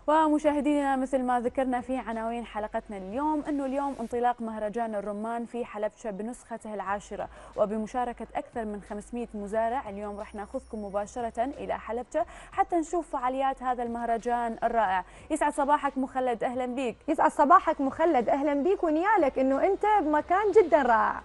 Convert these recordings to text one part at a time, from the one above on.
ومشاهدينا مثل ما ذكرنا في عناوين حلقتنا اليوم أنه اليوم انطلاق مهرجان الرمان في حلبشة بنسخته العاشرة وبمشاركة أكثر من 500 مزارع. اليوم رح ناخذكم مباشرة إلى حلبشة حتى نشوف فعاليات هذا المهرجان الرائع. يسعد صباحك مخلد، أهلا بك. يسعد صباحك مخلد، أهلا بك ونيالك أنه أنت بمكان جدا رائع.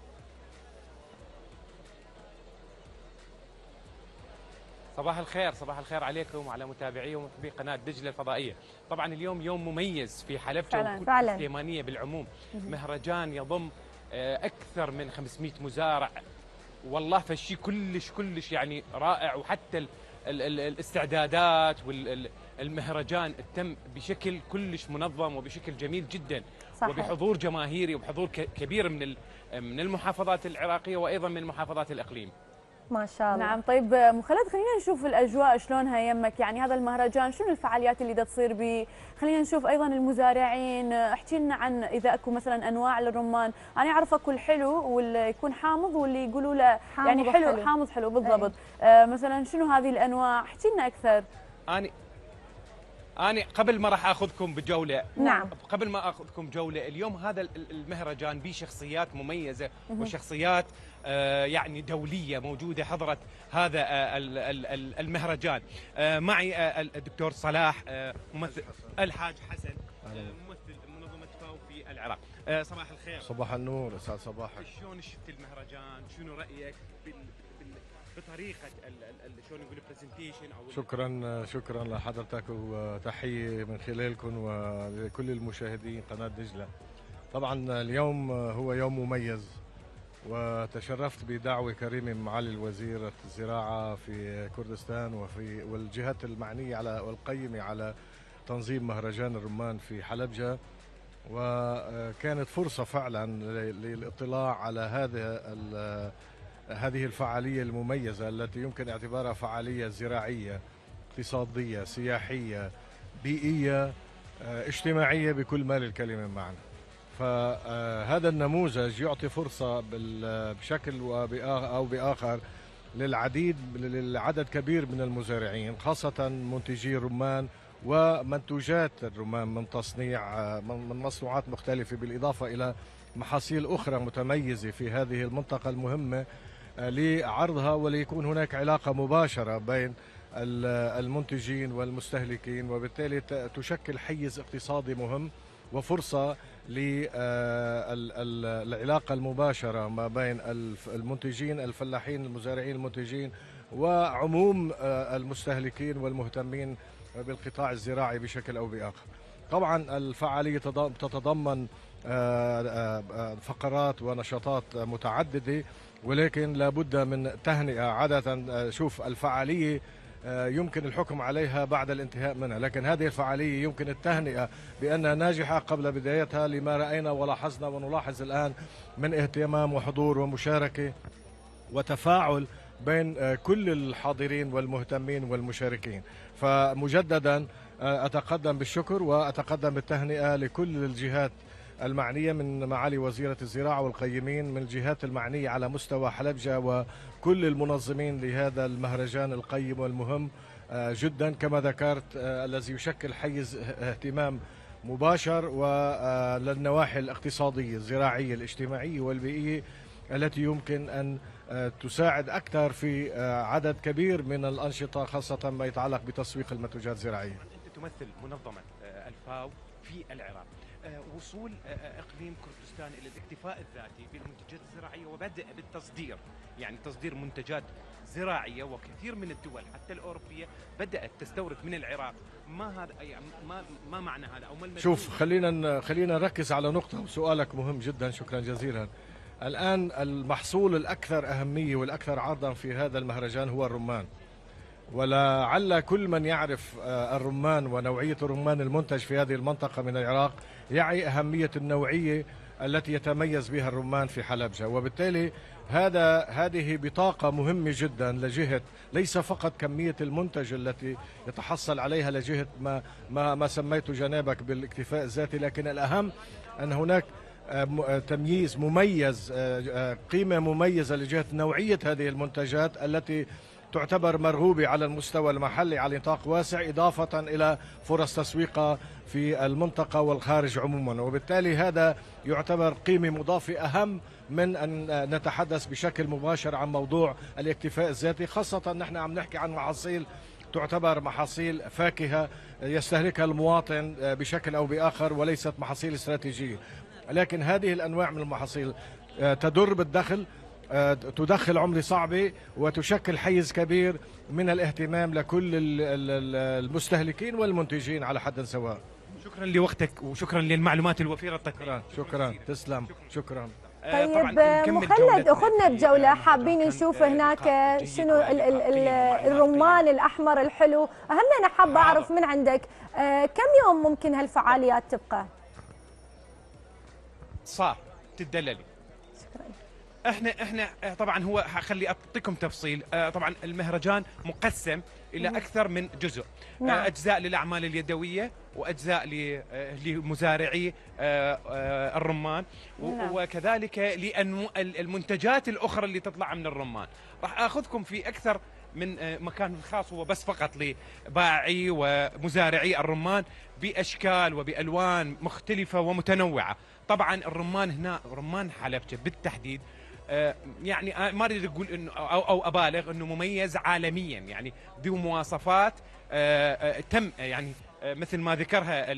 صباح الخير، صباح الخير عليكم وعلى متابعي ومحبي قناة دجلة الفضائية. طبعا اليوم يوم مميز في حلبشة والسليمانية بالعموم. مهرجان يضم أكثر من 500 مزارع، والله فالشيء كلش يعني رائع، وحتى الاستعدادات والمهرجان تم بشكل كلش منظم وبشكل جميل جدا. صحيح. وبحضور جماهيري وبحضور كبير من المحافظات العراقية وأيضا من محافظات الإقليم. ما شاء الله. نعم. طيب مخلد، خلينا نشوف الاجواء شلونها يمك، يعني هذا المهرجان شنو الفعاليات اللي تصير به؟ خلينا نشوف ايضا المزارعين، احكي لنا عن اذا اكو مثلا انواع للرمان. انا اعرف اكو الحلو واللي يكون حامض واللي يقولوا له يعني حلو حامض حلو بالضبط. مثلا شنو هذه الانواع؟ احكي لنا اكثر. أنا قبل ما راح أخذكم بجولة، نعم، قبل ما أخذكم جولة اليوم، هذا المهرجان به شخصيات مميزة وشخصيات يعني دولية موجودة حضرت هذا المهرجان. معي الدكتور صلاح، ممثل الحاج حسن، ممثل منظمة فاو في العراق. صباح الخير. صباح النور، اسعد صباحك. شلون شفت المهرجان؟ شنو رأيك بطريقه شلون نقول برزنتيشن او شكرا لحضرتك، وتحيه من خلالكم ولكل المشاهدين قناه دجله. طبعا اليوم هو يوم مميز، وتشرفت بدعوه كريمه من معالي الوزير الزراعه في كردستان والجهات المعنيه والقيمه على تنظيم مهرجان الرمان في حلبجه، وكانت فرصه فعلا للاطلاع على هذه الفعالية المميزة التي يمكن اعتبارها فعالية زراعية، اقتصادية، سياحية، بيئية، اجتماعية بكل ما للكلمة معنا. فهذا النموذج يعطي فرصة بشكل أو بآخر للعدد كبير من المزارعين، خاصة منتجي الرمان ومنتوجات الرمان من تصنيع من مصنوعات مختلفة، بالإضافة إلى محاصيل أخرى متميزة في هذه المنطقة المهمة لعرضها، وليكون هناك علاقة مباشرة بين المنتجين والمستهلكين، وبالتالي تشكل حيز اقتصادي مهم وفرصة للعلاقة المباشرة ما بين المنتجين الفلاحين المزارعين المنتجين وعموم المستهلكين والمهتمين بالقطاع الزراعي بشكل أو بآخر. طبعا الفعالية تتضمن فقرات ونشاطات متعددة، ولكن لابد من تهنئة. عادة شوف الفعالية يمكن الحكم عليها بعد الانتهاء منها، لكن هذه الفعالية يمكن التهنئة بأنها ناجحة قبل بدايتها، لما رأينا ولاحظنا ونلاحظ الآن من اهتمام وحضور ومشاركة وتفاعل بين كل الحاضرين والمهتمين والمشاركين. فمجددا أتقدم بالشكر وأتقدم بالتهنئة لكل الجهات المعنية، من معالي وزيرة الزراعة والقيمين، من الجهات المعنية على مستوى حلبجة، وكل المنظمين لهذا المهرجان القيم والمهم جدا كما ذكرت، الذي يشكل حيز اهتمام مباشر وللنواحي الاقتصادية الزراعية الاجتماعية والبيئية، التي يمكن أن تساعد أكثر في عدد كبير من الأنشطة، خاصة ما يتعلق بتسويق المنتوجات الزراعية. أنت تمثل منظمة الفاو في العراق. وصول اقليم كردستان الى الاكتفاء الذاتي بالمنتجات الزراعيه وبدأ بالتصدير، يعني تصدير منتجات زراعيه، وكثير من الدول حتى الاوروبيه بدات تستورد من العراق. ما هذا يعني ما معنى هذا او ما شوف، خلينا نركز على نقطه، وسؤالك مهم جدا، شكرا جزيلا. الان المحصول الاكثر اهميه والاكثر عرضا في هذا المهرجان هو الرمان، ولعل كل من يعرف الرمان ونوعية الرمان المنتج في هذه المنطقة من العراق يعي أهمية النوعية التي يتميز بها الرمان في حلبجة، وبالتالي هذه بطاقة مهمة جدا لجهة ليس فقط كمية المنتج التي يتحصل عليها لجهة ما سميته جنابك بالاكتفاء الذاتي، لكن الأهم أن هناك تمييز مميز، قيمة مميزة لجهة نوعية هذه المنتجات التي تعتبر مرغوبة على المستوى المحلي على نطاق واسع، إضافة إلى فرص تسويقها في المنطقة والخارج عموما، وبالتالي هذا يعتبر قيمة مضافة أهم من أن نتحدث بشكل مباشر عن موضوع الاكتفاء الذاتي، خاصة نحن عم نحكي عن محاصيل تعتبر محاصيل فاكهة يستهلكها المواطن بشكل أو بآخر وليست محاصيل استراتيجية. لكن هذه الأنواع من المحاصيل تدر بالدخل، تدخل عملة صعبة، وتشكل حيز كبير من الاهتمام لكل المستهلكين والمنتجين على حد سواء. شكرا لوقتك وشكرا للمعلومات الوفيرة. شكرا تسلم. شكرا. طيب مخلد، أخذنا بجولة، حابين نشوف هناك شنو الرمان الأحمر الحلو. أهم أنا حابة أعرف من عندك كم يوم ممكن هالفعاليات تبقى؟ صار تدللي. احنا طبعا هو خلي اعطيكم تفصيل. طبعا المهرجان مقسم الى اكثر من جزء. نعم. اجزاء للاعمال اليدويه، واجزاء لمزارعي الرمان، نعم. وكذلك للمنتجات الاخرى اللي تطلع من الرمان. راح اخذكم في اكثر من مكان خاص هو بس فقط لبائعي ومزارعي الرمان باشكال وبالوان مختلفه ومتنوعه. طبعا الرمان هنا رمان حلبجة بالتحديد، يعني ما اريد اقول انه او ابالغ انه مميز عالميا، يعني بمواصفات تم يعني مثل ما ذكرها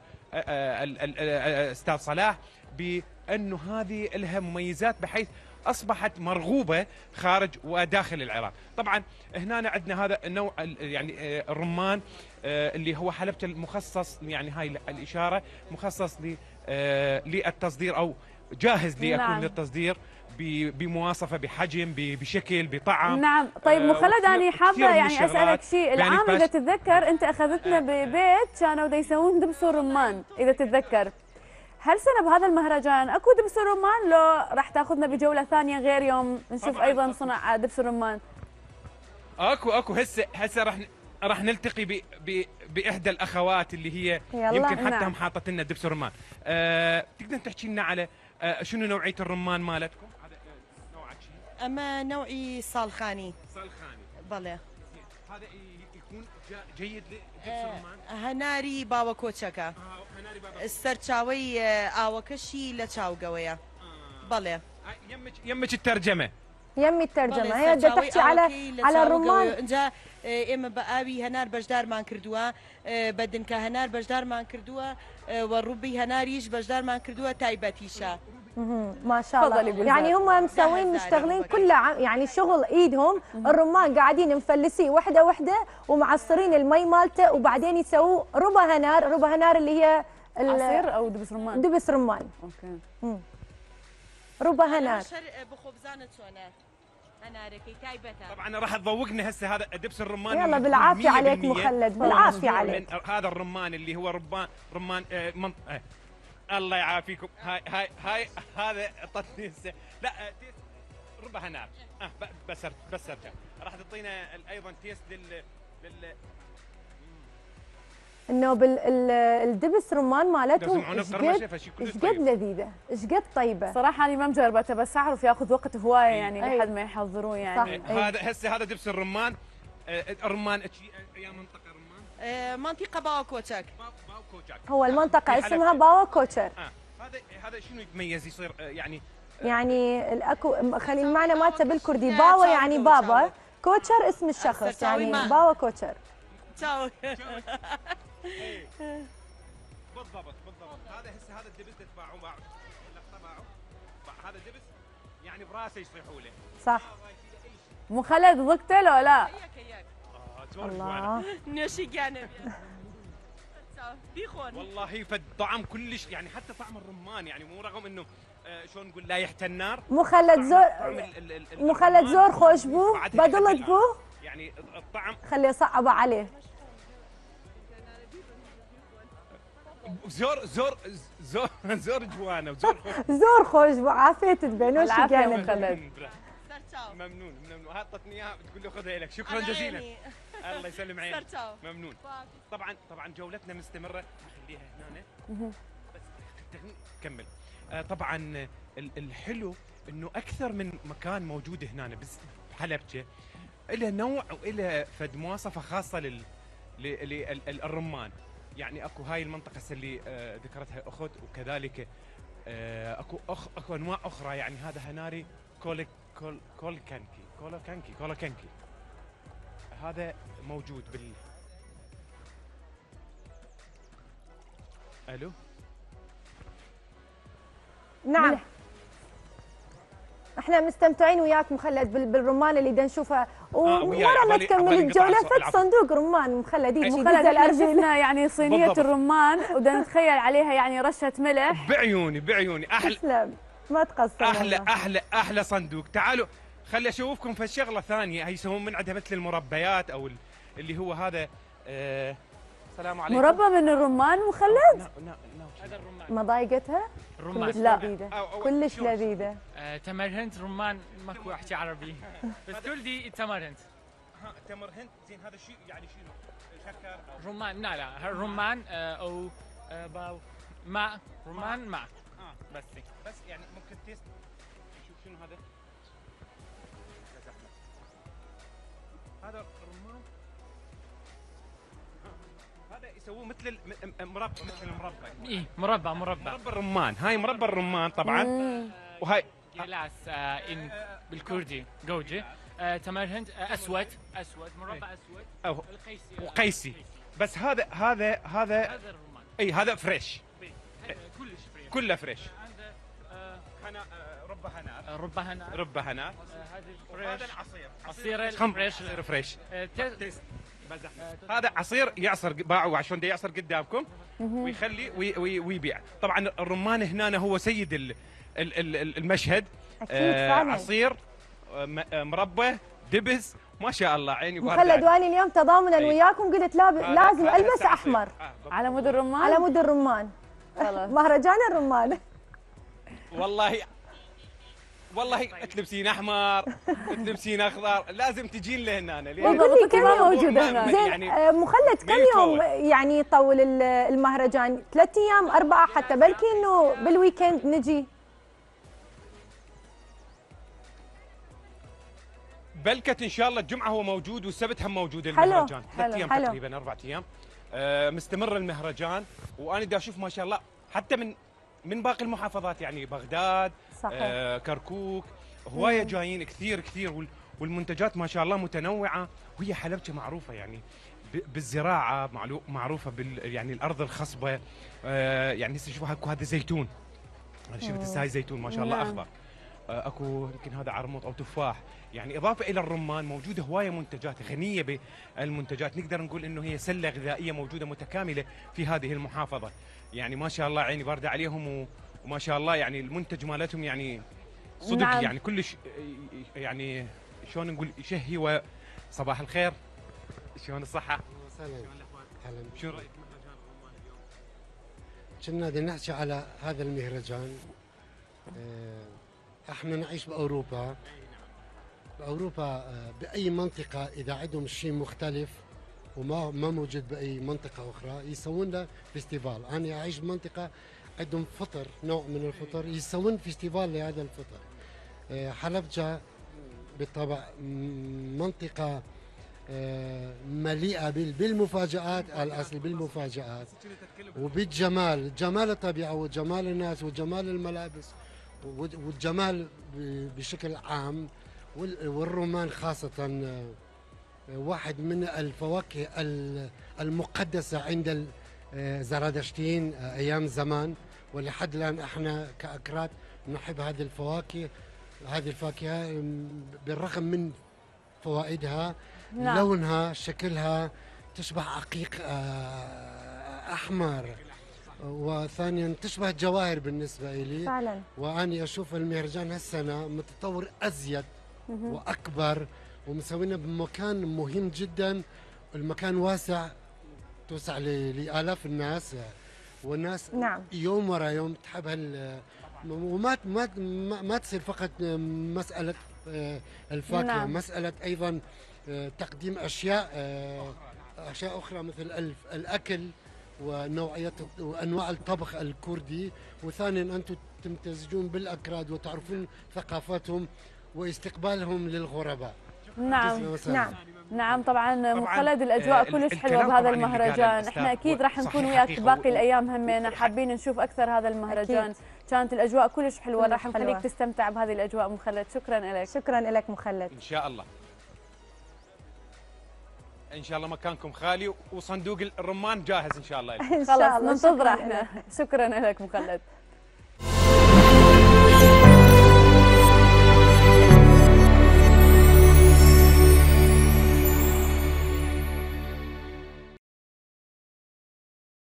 الاستاذ صلاح، بانه هذه لها مميزات بحيث اصبحت مرغوبه خارج وداخل العراق. طبعا هنا عندنا هذا النوع يعني الرمان اللي هو حلبجة المخصص، يعني هاي الاشاره مخصص للتصدير او جاهز ليكون نعم. للتصدير بمواصفه، بحجم، بشكل، بطعم. نعم. طيب مخلد، انا حابه يعني اسالك شيء. العام اذا تتذكر انت اخذتنا ببيت كانوا دا يسوون دبس الرمان، اذا تتذكر، هل سنه بهذا المهرجان اكو دبس الرمان لو راح تاخذنا بجوله ثانيه غير يوم نشوف ايضا صنع دبس الرمان؟ اكو هسه راح نلتقي باحدى الاخوات اللي هي يمكن حتى هم حاطت لنا دبس الرمان. تقدر تحكي لنا على شنو نوعيه الرمان مالتكم؟ هذا نوعك شيء؟ اما نوعي صالخاني. بله. هذا يكون جيد لدبس الرمان؟ هناري باوا كوتشكا. هناري باوا. السرچاوي اوكشي لچاوغويا. بله. يمك الترجمه. يمي الترجمه هي بدها تحكي على الرمان. جا اما بقاوي هنار بجدار مان كردوها، بدن كهنار بجدار مان كردوها، والربي هناريش بجدار مان كردوها تايبتيشا. ما شاء الله. يعني هم مسوين مشتغلين كلها يعني شغل ايدهم. الرمان قاعدين مفلسيه وحده وحده ومعصرين المي مالته، وبعدين يسووا ربع هنار اللي هي عصير او دبس رمان. دبس رمان. اوكي. ربع هنار. بخبزانه سونا هناركي تايبتها. طبعا راح تذوقنا هسه هذا دبس الرمان. يلا بالعافيه عليك مخلد، بالعافيه عليك. هذا الرمان اللي هو رمان الله يعافيكم. هاي هذا طني لا ربع هنار. بسرت راح تعطينا ايضا تيست لل انه بالدبس رمان مالتهم ايش قد لذيذه، ايش قد طيبه. صراحه انا ما مجربته، بس اعرف ياخذ وقت هوايه يعني لحد ما يحضروه يعني. هذا هسه هذا دبس الرمان. الرمان يا منطقه رمان؟ منطقه باوا كوتشك. هو المنطقه اسمها باوا كوتشر. هذا شنو يتميز يصير يعني الاكو خلي المعنى مالته بالكردي. باوا يعني بابا، كوتشر اسم الشخص، يعني باوا كوتشر. تشاو. بالضبط. هذا الدبس تتباعوا هذا دبس يعني براسه يصيحوا له. صح. مخلد ذقته لو لا؟ الله نشي جانب بيخون والله فالطعم كلش، يعني حتى طعم الرمان يعني مو رغم انه شلون نقول لا يحتى النار. مخلد زور خوش بو بدلت بو يعني الطعم. خليه صعبه عليه. زور جوانه زور خوش بو عافية تبينوش جانب خلد. ممنون. هاتتني اياها بتقول له خذها لك. شكرا جزيلا. الله يسلم عينك. ممنون. طبعا جولتنا مستمره. خليها هنا بس كمل. طبعا الحلو انه اكثر من مكان موجود هنا بحلبجة. له نوع وله فد مواصفه خاصه للرمان. يعني اكو هاي المنطقه اللي ذكرتها اخت، وكذلك اكو انواع اخرى. يعني هذا هناري كولكنكي هذا موجود الو. نعم احنا مستمتعين وياك مخلد بالرمان اللي دا نشوفها، وورا ما تكمل الجوله فت صندوق رمان مخلد مخلد شفنا يعني صينيه الرمان ودا نتخيل عليها يعني رشه ملح. بعيوني احلى. تسلم ما تقصر. احلى صندوق. تعالوا خلي اشوفكم في الشغله ثانيه. هي يسوون من عندها مثل المربيات او اللي هو هذا السلام عليكم. مربى من الرمان مخلد؟ هذا الرمان. ما ضايقتها؟ الرمان كلش لذيذة كلش لذيذة. تمر هند رمان ماكو احكي عربي بس تولدي تمر هند. تمر هند زين. هذا شيء يعني شنو؟ شكر رمان؟ لا الرمان او ماء رمان ماء بس يعني ممكن تيست. شوف شنو هذا. هذا الرمان هذا يسووه مثل المربى. مثل المربى. اي مربى الرمان. هاي مربى الرمان طبعا. وهاي يلاس ان بالكردي جوجي. تمر هند اسود مربى اسود وقيسي. بس هذا الرمان. اي هذا فريش. كلش فريش. كله فريش. عنده رب هناء. هذا عصير فريش. هذا عصير يعصر باعوا عشان دا يعصر قدامكم ويخلي ويبيع. طبعا الرمان هنا هو سيد المشهد. عصير مربى دبس ما شاء الله. عيني مخلد واني اليوم تضامنا وياكم قلت لازم البس احمر على مود الرمان. على مود الرمان. مهرجان الرمان. والله تلبسين احمر تلبسين اخضر لازم تجين لهنا. بالضبط ما موجوده هنا. زين مخلد كم يوم يعني يطول المهرجان؟ 3 ايام 4 حتى بلكي انه بالويكند نجي. بلكت ان شاء الله الجمعه هو موجود والسبت هم موجود المهرجان. 3 ايام تقريبا 4 ايام مستمر المهرجان. وانا دا اشوف ما شاء الله حتى من باقي المحافظات يعني بغداد صحيح. كركوك هوايه جايين كثير والمنتجات ما شاء الله متنوعه. وهي حلبجه معروفه يعني بالزراعه معروفه يعني الارض الخصبه. يعني هسه شوفوا اكو هذا زيتون. انا شفت هسه هاي زيتون ما شاء الله اخضر. اكو يمكن هذا عرموط او تفاح. يعني اضافه الى الرمان موجوده هوايه منتجات غنيه بالمنتجات. نقدر نقول انه هي سله غذائيه موجوده متكامله في هذه المحافظه. يعني ما شاء الله عيني بارده عليهم وما شاء الله يعني المنتج مالتهم يعني صدق. نعم. يعني كلش يعني شلون نقول يشهي. وصباح الخير شلون الصحه؟ اهلا. شو رايك بمهرجان الرمان اليوم؟ كنا بدنا نحكي على هذا المهرجان. احنا نعيش باوروبا. باوروبا باي منطقه اذا عندهم شيء مختلف وما موجود باي منطقه اخرى يسوون له فيستيفال. انا اعيش بمنطقه عندهم فطر، نوع من الفطر يسوون فيستيفال لهذا الفطر. حلبجه بالطبع منطقه مليئه بالمفاجآت. الاصل بالمفاجآت وبالجمال، جمال الطبيعه وجمال الناس وجمال الملابس والجمال بشكل عام. والرمان خاصه واحد من الفواكه المقدسه عند الزرادشتيين ايام زمان، ولحد الان احنا كاكراد نحب هذه الفواكه. هذه الفاكهه بالرغم من فوائدها نعم. لونها شكلها تشبه عقيق احمر، وثانيا تشبه الجواهر بالنسبه لي فعلا. واني اشوف المهرجان هالسنه متطور ازيد واكبر ومسوينا بمكان مهم جدا. المكان واسع توسع لالاف الناس والناس نعم. يوم ورا يوم تحب وما ما تصير فقط مساله الفاكهه نعم. مساله ايضا تقديم اشياء اخرى مثل الاكل ونوعيات وانواع الطبخ الكردي. وثانيا انتم تمتزجون بالاكراد وتعرفون ثقافتهم واستقبالهم للغرباء. نعم طبعا مخلد، الاجواء كلش حلوه بهذا المهرجان. احنا اكيد راح نكون وياك باقي الايام همينه حابين نشوف اكثر هذا المهرجان. أكيد. كانت الاجواء كلش حلوه، راح نخليك تستمتع بهذه الاجواء مخلد. شكرا لك. شكرا لك مخلد. ان شاء الله ان شاء الله مكانكم خالي وصندوق الرمان جاهز ان شاء الله. خلاص ننتظره احنا. شكرا لك مخلد.